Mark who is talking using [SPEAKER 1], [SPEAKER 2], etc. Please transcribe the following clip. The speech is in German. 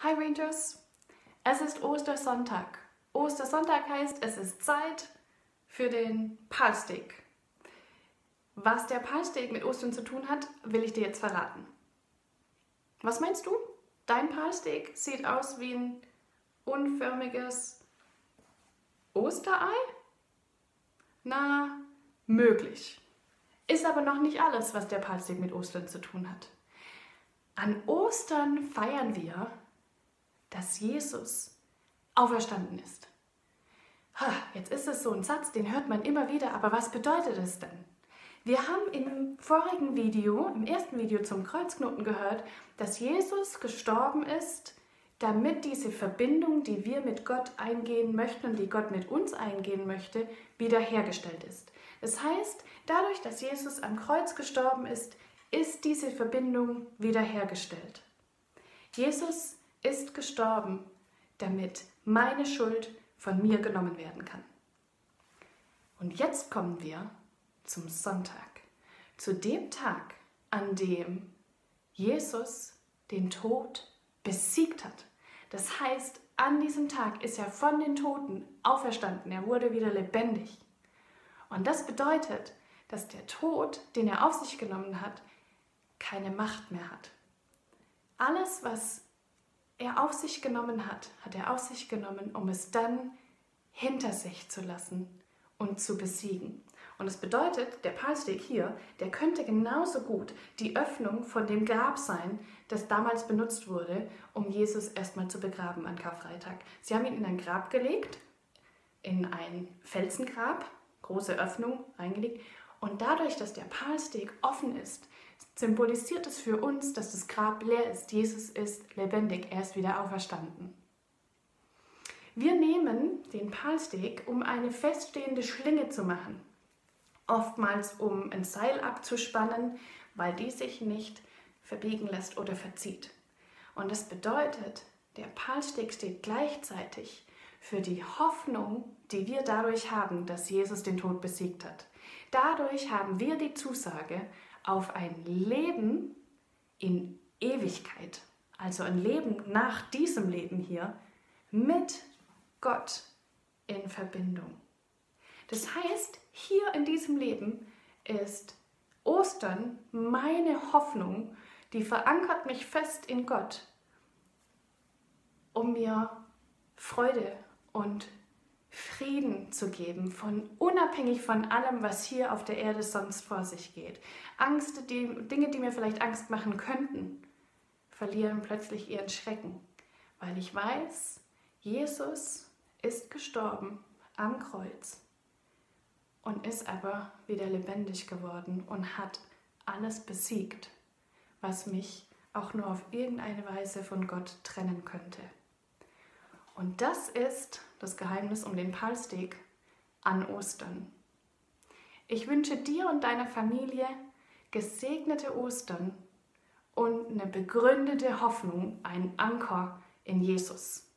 [SPEAKER 1] Hi Rangers, es ist Ostersonntag. Ostersonntag heißt, es ist Zeit für den Palsteak. Was der Palsteak mit Ostern zu tun hat, will ich dir jetzt verraten. Was meinst du? Dein Palsteak sieht aus wie ein unförmiges Osterei? Na, möglich. Ist aber noch nicht alles, was der Palsteak mit Ostern zu tun hat. An Ostern feiern wir, dass Jesus auferstanden ist. Jetzt ist es so ein Satz, den hört man immer wieder, aber was bedeutet es denn? Wir haben im vorigen Video, im ersten Video zum Kreuzknoten gehört, dass Jesus gestorben ist, damit diese Verbindung, die wir mit Gott eingehen möchten und die Gott mit uns eingehen möchte, wiederhergestellt ist. Das heißt, dadurch, dass Jesus am Kreuz gestorben ist, ist diese Verbindung wiederhergestellt. Jesus ist gestorben, damit meine Schuld von mir genommen werden kann. Und jetzt kommen wir zum Sonntag, zu dem Tag, an dem Jesus den Tod besiegt hat. Das heißt, an diesem Tag ist er von den Toten auferstanden, er wurde wieder lebendig. Und das bedeutet, dass der Tod, den er auf sich genommen hat, keine Macht mehr hat. Alles, was er auf sich genommen hat, hat er auf sich genommen, um es dann hinter sich zu lassen und zu besiegen. Und das bedeutet, der Palsteak hier, der könnte genauso gut die Öffnung von dem Grab sein, das damals benutzt wurde, um Jesus erstmal zu begraben an Karfreitag. Sie haben ihn in ein Grab gelegt, in ein Felsengrab, große Öffnung reingelegt. Und dadurch, dass der Palsteak offen ist, symbolisiert es für uns, dass das Grab leer ist. Jesus ist lebendig, er ist wieder auferstanden. Wir nehmen den Palsteak, um eine feststehende Schlinge zu machen. Oftmals, um ein Seil abzuspannen, weil die sich nicht verbiegen lässt oder verzieht. Und das bedeutet, der Palsteak steht gleichzeitig für die Hoffnung, die wir dadurch haben, dass Jesus den Tod besiegt hat. Dadurch haben wir die Zusage auf ein Leben in Ewigkeit, also ein Leben nach diesem Leben hier, mit Gott in Verbindung. Das heißt, hier in diesem Leben ist Ostern meine Hoffnung, die verankert mich fest in Gott, um mir Freude und Frieden zu geben, unabhängig von allem, was hier auf der Erde sonst vor sich geht. Dinge, die mir vielleicht Angst machen könnten, verlieren plötzlich ihren Schrecken, weil ich weiß, Jesus ist gestorben am Kreuz und ist aber wieder lebendig geworden und hat alles besiegt, was mich auch nur auf irgendeine Weise von Gott trennen könnte. Und das ist das Geheimnis um den Palsteak an Ostern. Ich wünsche dir und deiner Familie gesegnete Ostern und eine begründete Hoffnung, einen Anker in Jesus.